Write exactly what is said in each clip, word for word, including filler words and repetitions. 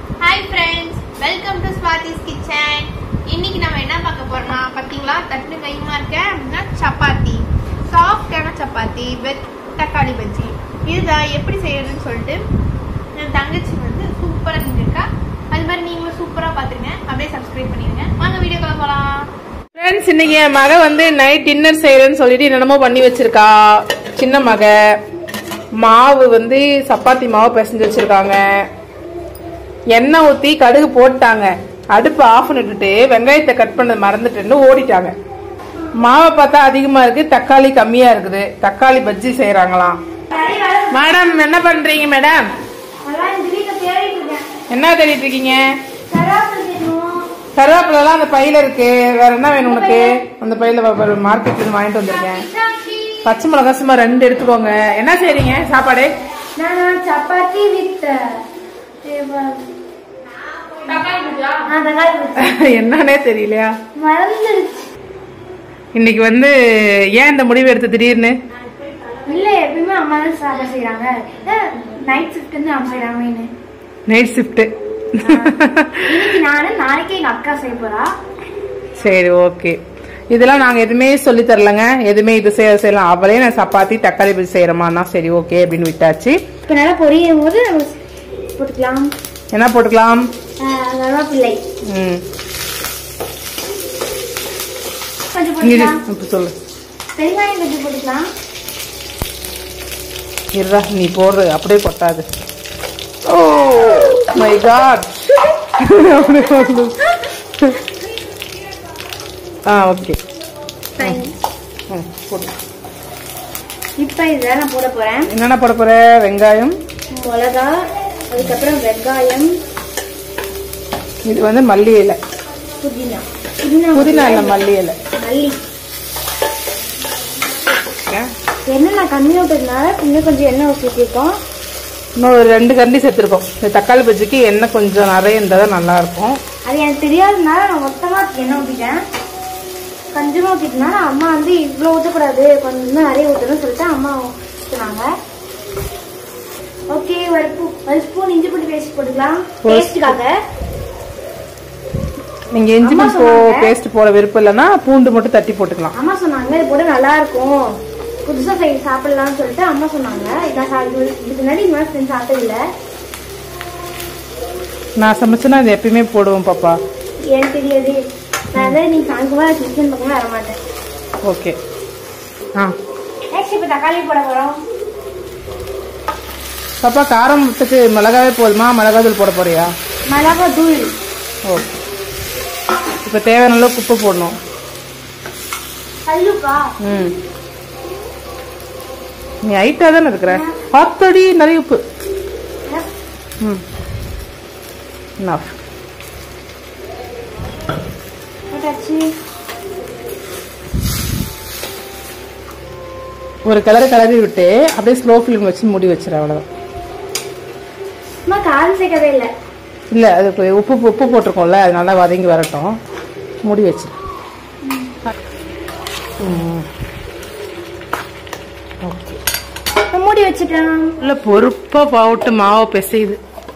Hi friends, welcome to Swati's Kitchen. இன்னைக்கு நம்ம என்ன பார்க்க போறோம்னா பாத்தீங்களா தட்டு கைமா இருக்க சப்பாத்தி சாஃப்ட்டான சப்பாத்தி வித் தக்காளி பஜ்ஜி. இத எப்படி செய்யறதுன்னு சொல்லிட்டு என் தங்கச்சி வந்து சூப்பரா செஞ்சிருக்கா. அது மாதிரி நீங்களும் சூப்பரா பாத்துருங்க. அப்படியே சப்ஸ்கிரைப் பண்ணிருங்க. வாங்க வீடியோக்குள்ள போலாம். ஃப்ரெண்ட்ஸ், இன்னைக்கு என் மக வந்து நைட் டின்னர் செய்யறேன்னு சொல்லிட்டு என்னென்னமோ பண்ணி வச்சிருக்கா. சின்ன மக மாவு வந்து சப்பாத்தி மாவு பிசைஞ்சு வச்சிருக்காங்க. எண்ணெய் ஊத்தி கடுகு போட்டாங்க. அடுப்பு ஆஃப் பண்ணிட்டு வெங்காயத்தை கட் பண்ண மறந்துட்டு ஓடிட்டாங்க. மாவை பார்த்தா அதிகமா இருக்கு, தக்காளி கம்மியா இருக்குது. தக்காளி பஜ்ஜி செய்யறாங்களாம். மேடம் என்ன பண்றீங்க மேடம்? என்ன தேடிட்டு இருக்கீங்க? கருவேப்பிலாம் அந்த பையில இருக்கு. வேற என்ன வேணும் உனக்கு? அந்த பையில மார்க்கெட்ல இருந்து வாங்கிட்டு வந்திருக்கேன். பச்சை மிளகா சும்மா ரெண்டு எடுத்துக்கோங்க. என்ன செய்றீங்க சாப்பாடு? சப்பாத்தி வித் என்னன்னே தெரியலையா? இன்னைக்கு வந்து ஏன் இந்த முடிவு எடுத்து திடீர்னு? இல்ல எப்பயுமே அம்மா தான் சாப்பிட செய்யறாங்க. நைட் ஷிஃப்ட் வந்து அம்மா செய்யறாங்க. நைட் ஷிஃப்ட் இன்னைக்கு நானு, நாளைக்கு எங்க அக்கா செய்ய போறா. சரி, ஓகே. இதெல்லாம் நாங்க எதுவுமே சொல்லி தரலங்க. எதுவுமே இது செய்ய செய்யலாம். அவளே நான் சப்பாத்தி தக்காளி பஜ்ஜி செய்யறமான்னா சரி ஓகே அப்படின்னு விட்டாச்சு. இப்ப நல்லா பொரியும் போது போட்டுக்கலாம். என்ன போட்டுக்கலாம்? கருவேப்பிலை ம் கொஞ்சம் போட்டுக்கலாம். சொல்லு. பெருங்காயம் கொஞ்சம் போட்டுக்கலாம். இருடா, நீ போடுற அப்படியே கொட்டாது. Oh my god. Ah okay. இப்ப இதை நான் போட போறேன். என்னென்ன போட போற? வெங்காயம், மிளகா, அதுக்கப்புறம் வெங்காயம், இது வந்து மல்லி இலை, புதினா. புதினா இல்ல மல்லி இலை. மல்லி எண்ணெய் நான் கம்மியா விட்டதுனால இன்னும் கொஞ்சம் எண்ணெய் ஊற்றிருக்கோம். இன்னும் ஒரு ரெண்டு கரண்டி சேர்த்துருக்கோம். இந்த தக்காளி பஜ்ஜிக்கு எண்ணெய் கொஞ்சம் நிறைய இருந்தால் தான் நல்லா இருக்கும். அது எனக்கு தெரியாததுனால நான் மொத்தமா எண்ணெய் ஊற்றிட்டேன். கொஞ்சமா ஊற்றிட்டனால அம்மா வந்து இவ்வளோ ஊற்றக்கூடாது, கொஞ்சம் நிறைய ஊற்றணும்னு சொல்லிட்டு அம்மா ஊற்றினாங்க. ஓகே, ஒரு ஒரு ஸ்பூன் இஞ்சி பூண்டு பேஸ்ட் போட்டுக்கலாம் டேஸ்ட்டுக்காக. நீங்க இஞ்சி பூண்டு பேஸ்ட் போட விருப்பம் இல்லைன்னா பூண்டு மட்டும் தட்டி போட்டுக்கலாம். அம்மா சொன்னாங்க இது போட நல்லா இருக்கும், புதுசா செய்து சாப்பிடலாம்னு சொல்லிட்டு அம்மா சொன்னாங்க. இதான் இதுக்கு முன்னாடி இந்த மாதிரி செஞ்சு சாப்பிட்டதில்ல. நான் சமைச்சேன்னா இது எப்பயுமே போடுவோம் பாப்பா. எனக்கு தெரியாது. நான் வந்து நீங்க சாயங்காலமா கிச்சன் பக்கமே வர மாட்டேன். ஓகே. ஆ நெக்ஸ்ட் இப்போ தக்காளி போட போறோம். பாப்பா காரத்துக்கு மிளகாவே போதுமா? மிளகாத்தூள் போட போறியா? மிளகா தூள். ஓகே. இப்போ தேவையான அளவுக்கு உப்பு போடணும். கல்லுப்பா. ம் நீ ஹைட்டா தானே இருக்கிற. பத்தடி நிறைய உப்பு. ம் ஒரு கலரை கலரி விட்டு அப்படியே ஸ்லோ ஃபிலிம் வச்சு மூடி வச்சிரு. அவ்வளவுதான். காரம் சேர்க்கவே இல்லை. இல்ல, அது உப்பு உப்பு போட்டிருக்கோம்ல, அது நல்லா வதங்கி வரட்டும். மூடி வச்சிரு. ஓகே, மூடி வச்சுக்கலாம். இல்ல பொறுப்பா போட்டு மாவு பிசையுது.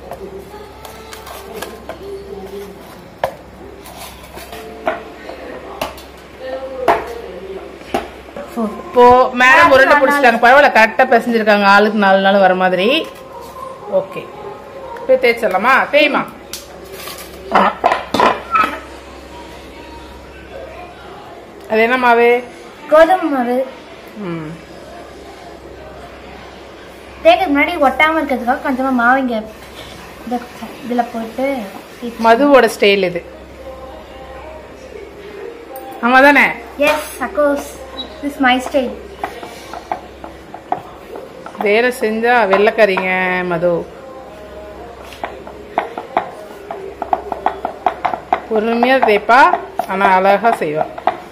இப்போ மேடம் உருண்டை பிடிச்சிட்டாங்க. பரவாயில்ல, கரெக்டா பிசைஞ்சிருக்காங்க. ஆளுக்கு நாலு நாள் வர மாதிரி. ஓகே, இப்போ தேய்ச்சிடலாமா? தேய்மா. அது என்ன மாவு? கோதுமை மாவு. ம் தேய்க்க முன்னாடி ஒட்டாம இருக்கிறதுக்காக கொஞ்சமா மாவு இங்க இதுல போட்டு. மதுவோட ஸ்டைல் இது. ஆமா தானே? Yes, of course this my style. வேலை செஞ்சா வெள்ளைக்கறிங்க மது. பொறுமையா தேய்ப்பா, ஆனா அழகா செய்வா.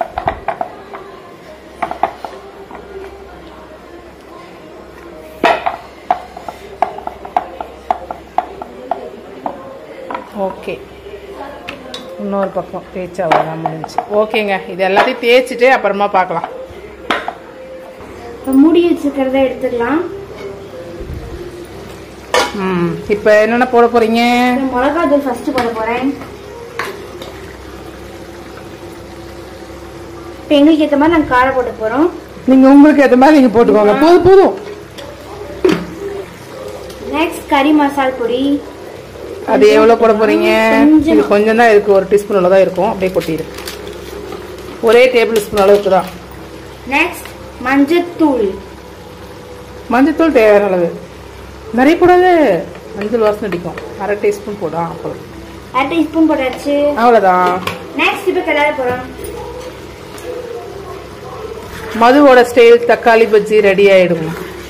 ஓகே, இன்னொரு பக்கம் தேய்ச்சா அவ்வளோதான் முடிஞ்சு. ஓகேங்க, இது எல்லாத்தையும் தேய்ச்சிட்டு அப்புறமா பார்க்கலாம். மூடி வச்சுக்கிறத எடுத்துக்கலாம். ம் இப்போ என்னென்ன போட போறீங்க? மிளகா தூள் ஃபர்ஸ்ட் போட போறேன். இப்போ எங்களுக்கு ஏற்ற மாதிரி நாங்கள் காரம் போட்டு போறோம். நீங்க உங்களுக்கு ஏற்ற மாதிரி நீங்க போட்டுக்கோங்க. போதும் போதும். நெக்ஸ்ட் கறி மசால் பொடி. அது எவ்வளவு போட போறீங்க? இது கொஞ்சம் தான் இருக்கு, ஒரு டீஸ்பூன் அளவு தான் இருக்கும். அப்படியே கொட்டிடு. ஒரே டேபிள் ஸ்பூன் அளவுக்கு தான். நெக்ஸ்ட் மஞ்சத்தூள். மஞ்சத்தூள் தேவையான அளவு, நிறைய போடாது, மஞ்சள் வாசனை அடிக்கும். அரை டீஸ்பூன் போடா. அப்புறம் அரை டீஸ்பூன் போட்டாச்சு, அவ்வளவுதான். நெக்ஸ்ட் இப்போ கிளற போறோம். மதுவோட ஸ்டைல் தக்காளி பஜ்ஜி ரெடி ஆயிடும்.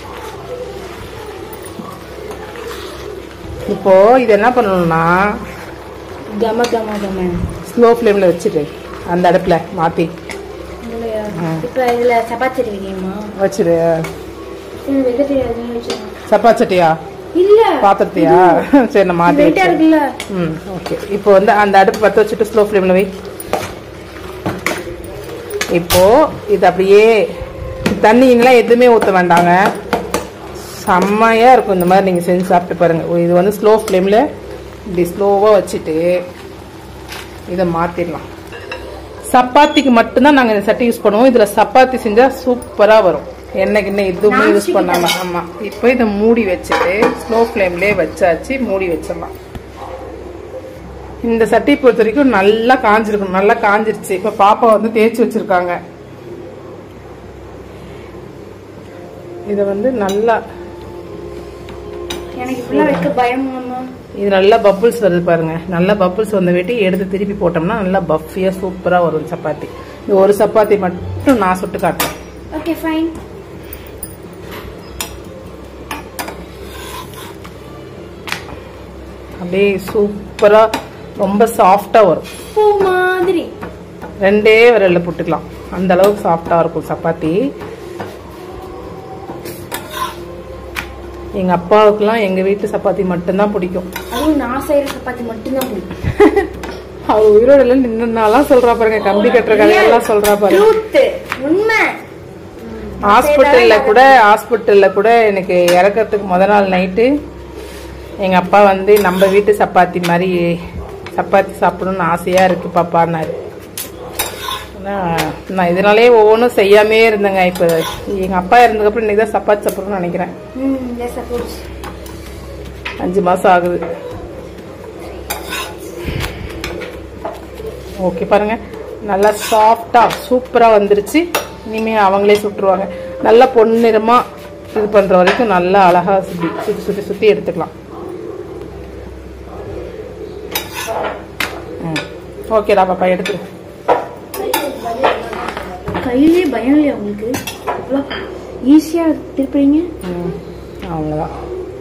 இப்போ இது என்ன பண்ணணும்னா கம கம கம ஸ்லோ ஃப்ளேம்ல வச்சுட்டு அந்த அடுப்புல மாத்தி இப்போ இதுல சப்பாத்தி வைக்கணுமா? வச்சிரு. வெக்க தெரியாது. சப்பாத்தி சட்டியா இல்ல பாத்திரத்தையா? சரி நான் மாத்தி வெயிட்டா இருக்குல்ல. ம் ஓகே. இப்போ வந்து அந்த அடுப்பு பற்ற வச்சுட்டு ஸ்லோ ஃப்ளேம்ல வை. இப்போ இது அப்படியே தண்ணிலாம் எதுவுமே ஊற்ற வேண்டாங்க. செம்மையா இருக்கும். இந்த மாதிரி நீங்க செஞ்சு சாப்பிட்டு பாருங்க. இது வந்து ஸ்லோ ஃப்ளேம்ல இப்படி ஸ்லோவா வச்சுட்டு இதை மாத்திடலாம். சப்பாத்திக்கு மட்டும்தான் நாங்க இந்த சட்டி யூஸ் பண்ணுவோம். இதுல சப்பாத்தி செஞ்சா சூப்பரா வரும். எண்ணெய்க்கு இன்னும் எதுவுமே யூஸ் பண்ணாம. ஆமா. இப்போ இதை மூடி வச்சுட்டு ஸ்லோ ஃப்ளேம்லயே வச்சாச்சு. மூடி வச்சிடலாம். இந்த சட்டி பொறுத்த வரைக்கும் நல்லா காஞ்சிருக்கணும். நல்லா காஞ்சிருச்சு. இப்ப பாப்பா வந்து தேய்ச்சி வச்சிருக்காங்க. இத வந்து நல்லா எனக்கு இப்பெல்லாம் வைக்க பயம். இது நல்லா பப்புள்ஸ் வருது பாருங்க. நல்லா பப்புள்ஸ் வந்த வெட்டி எடுத்து திருப்பி போட்டோம்னா நல்லா பஃபியா சூப்பரா வரும் சப்பாத்தி. இந்த ஒரு சப்பாத்தி மட்டும் நான் சுட்டு காட்டுறேன். Okay fine. அப்படியே சூப்பரா ரொம்ப சாஃப்டா வரும். பூ மாதிரி ரெண்டே விரல்ல போட்டுக்கலாம். அந்த அளவுக்கு சாஃப்டா இருக்கும் சப்பாத்தி. எங்க அப்பாவுக்குலாம் எங்க வீட்டு சப்பாத்தி மட்டும்தான் பிடிக்கும். அதுவும் நான் செய்யற சப்பாத்தி மட்டும்தான் பிடிக்கும். அவர் உயிரோட எல்லாம் நின்னுனாலாம் சொல்றா பாருங்க. கம்பி கட்டுற கதையெல்லாம் சொல்றா பாருங்க. உண்மை. ஹாஸ்பிட்டல்ல கூட ஹாஸ்பிட்டல்ல கூட எனக்கு இறக்கறதுக்கு முத நாள் நைட்டு எங்க அப்பா வந்து நம்ம வீட்டு சப்பாத்தி மாதிரி சப்பாத்தி சாப்பிடணும்னு ஆசையா இருக்கு பாப்பான்னாரு. நான் இதனாலே ஒவ்வொன்றும் செய்யாமே இருந்தேங்க. இப்போ எங்க அப்பா இருந்ததுக்கப்புறம் இன்னைக்கு தான் சப்பாத்தி சாப்பிடணும்னு நினைக்கிறேன். அஞ்சு மாசம் ஆகுது. ஓகே பாருங்க, நல்லா சாஃப்டா சூப்பரா வந்துருச்சு. இனிமே அவங்களே சுட்டுருவாங்க. நல்லா பொன்னிறமா இது பண்ற வரைக்கும் நல்லா அழகா சுத்தி சுத்தி சுத்தி சுத்தி எடுத்துக்கலாம். ஓகேடா பாப்பா எடுத்துரு. கையிலே பயம் இல்லையா உங்களுக்கு? ஈஸியா திருப்பீங்க. அவ்வளவுதான்.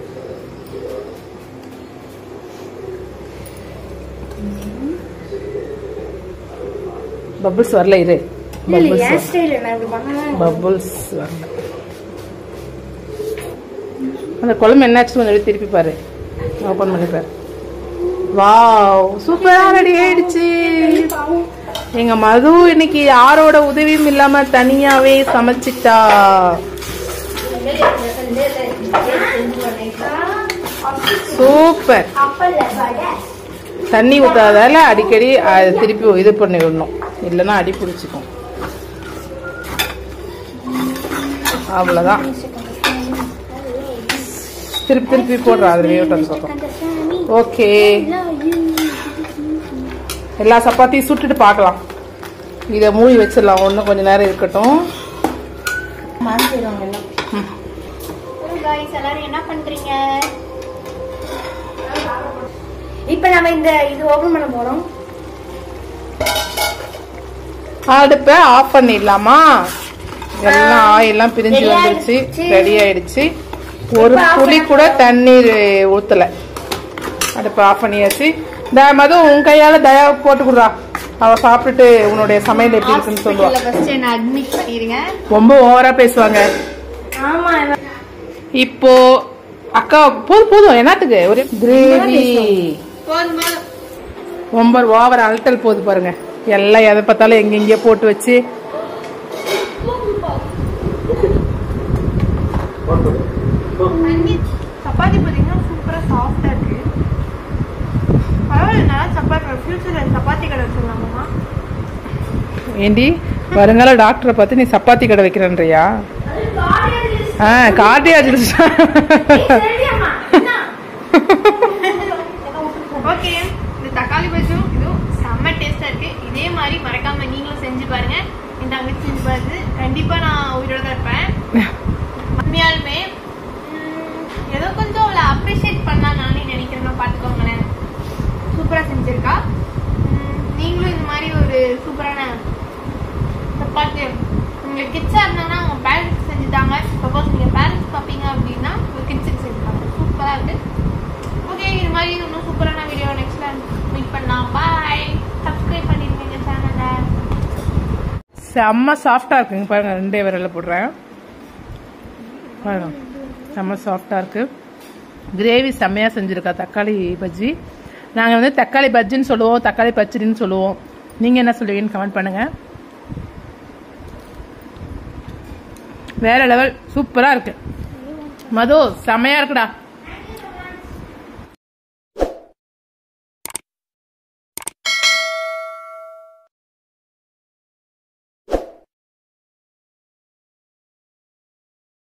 பபுள்ஸ் வரல. இரு, பபுள்ஸ் வரல. அந்த குழம்பு என்னாச்சு கொஞ்சம் திருப்பி பாரு. ஓபன் பண்ணி பாரு. வாவ், சூப்பரா ரெடி ஆயிடுச்சு. எங்க மது இன்னைக்கு யாரோட உதவியும் இல்லாம தனியாவே சமைச்சிட்டா. சூப்பர். தண்ணி ஊத்தாதால அடிக்கடி திருப்பி இது பண்ணி விடணும், இல்லைன்னா அடி பிடிச்சிக்கும். அவ்வளவுதான். திருப்பி திருப்பி போடுறா அது வேகட்டும் பக்கம். ஓகே, எல்லா சப்பாத்தியும் சுட்டுட்டு பார்க்கலாம். இதை மூடி வச்சிடலாம். ஒன்றும் கொஞ்ச நேரம் இருக்கட்டும். என்ன பண்றீங்க? இப்ப நம்ம இந்த இது ஓபன் பண்ண போறோம். அடுப்பை ஆஃப் பண்ணிடலாமா? எல்லாம் ஆயிலாம் பிரிஞ்சு வந்துருச்சு. ரெடி ஆயிடுச்சு. ஒரு துளி கூட தண்ணீர் ஊத்தல. அடுப்பை ஆஃப் பண்ணியாச்சு. மது உன் கையால தயா போட்டு கொடுறா. அவ சாப்பிட்டுட்டு உன்னுடைய சமையல் எப்படி இருக்குன்னு சொல்லுவா. ரொம்ப ஓவரா பேசுவாங்க. இப்போ அக்கா போதும் போதும் என்னத்துக்கு ஒரு கிரேவி ரொம்ப ஓவர் அல்டல் போது பாருங்க. எல்லாம் எதை பார்த்தாலும் எங்க எங்கேயோ போட்டு வச்சு சப்பாத்தி பாத்தீங்கன்னா சூப்பரா ஃபியூச்சர்ல சப்பாத்தி கடை வச்சிடலாமா? ஏண்டி வருங்கால டாக்டரை பார்த்து நீ சப்பாத்தி கடை வைக்கிறன்றியா? ஆ கார்டியாலஜிஸ்ட். ஓகே, இந்த தக்காளி பஜ்ஜியும் இதுவும் செம்ம டேஸ்டா இருக்கு. இதே மாதிரி மறக்காம நீங்களும் செஞ்சு பாருங்க. இந்த தங்கச்சி செஞ்சு பாருது, கண்டிப்பா நான் உயிரோட தான் இருப்பேன். உண்மையாலுமே ஏதோ கொஞ்சம் அவளை அப்ரிஷியேட் பண்ணலாம் நானே நினைக்கிறேன்னா பாத்துக்கோங்களேன். சூப்பரா செஞ்சிருக்கா. நீங்களும் இந்த மாதிரி ஒரு சூப்பரான சப்பாத்தி உங்களுக்கு கிட்ஸா இருந்தாங்கன்னா உங்க பேரண்ட்ஸ் செஞ்சுட்டாங்க. சப்போஸ் நீங்க பேரண்ட்ஸ் பார்ப்பீங்க அப்படின்னா உங்க கிட்ஸுக்கு செஞ்சுட்டாங்க. சூப்பரா இருக்கு. ஓகே, இது மாதிரி இன்னும் சூப்பரான வீடியோ நெக்ஸ்ட்ல மீட் பண்ணலாம். பாய். சப்ஸ்கிரைப் பண்ணிருக்கீங்க சேனலை. செம்ம சாஃப்டா இருக்குங்க பாருங்க. ரெண்டே விரல போடுறேன் பாருங்க. செம்ம சாஃப்டா இருக்கு. கிரேவி செம்மையா செஞ்சிருக்கா தக்காளி பஜ்ஜி. நாங்க வந்து தக்காளி பஜ்ஜின்னு சொல்லுவோம், தக்காளி பச்சடின்னு சொல்லுவோம். நீங்க என்ன சொல்லுவீங்கன்னு கமெண்ட் பண்ணுங்க. வேற லெவல், சூப்பரா இருக்கு. மது செம்மையா இருக்குடா.